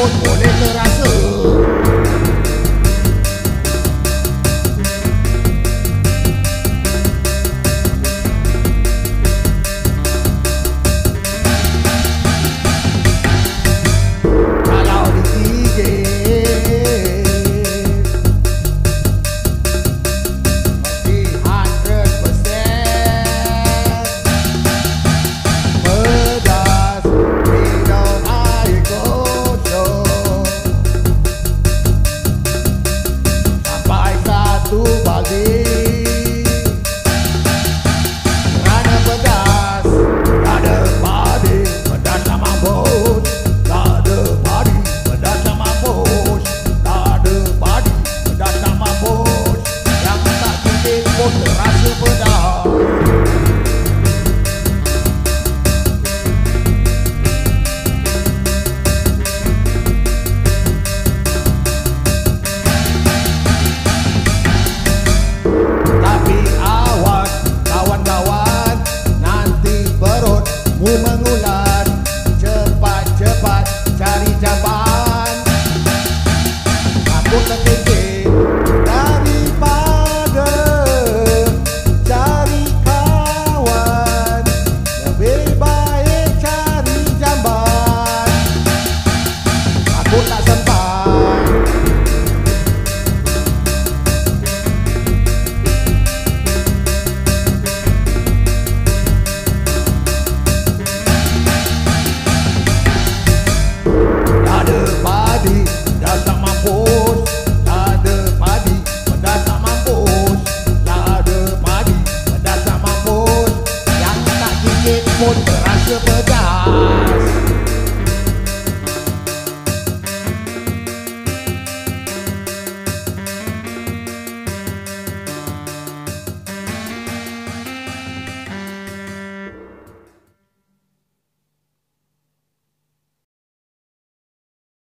pun boleh terasa. Kalau digigit mesti 100% pedas, minum air kosong sampai 1 bagi. Kerana pedas, tak ada padi, pedas tak mampus. Tak ada padi, pedas tak mampus. Tak ada padi, pedas tak mampus. Yang tak gigit pun terasa pedas. Tapi awas kawan-kawan, nanti perutmu mengular. Cepat-cepat cari jamban, takut tergigit daripada cari kawan. Lebih baik cari jamban, takut tak sempat. Tak ada padi, pedas tak mampus. Tak ada padi, pedas tak mampus. Tak ada padi, pedas tak mampus. Yang tak gigit pun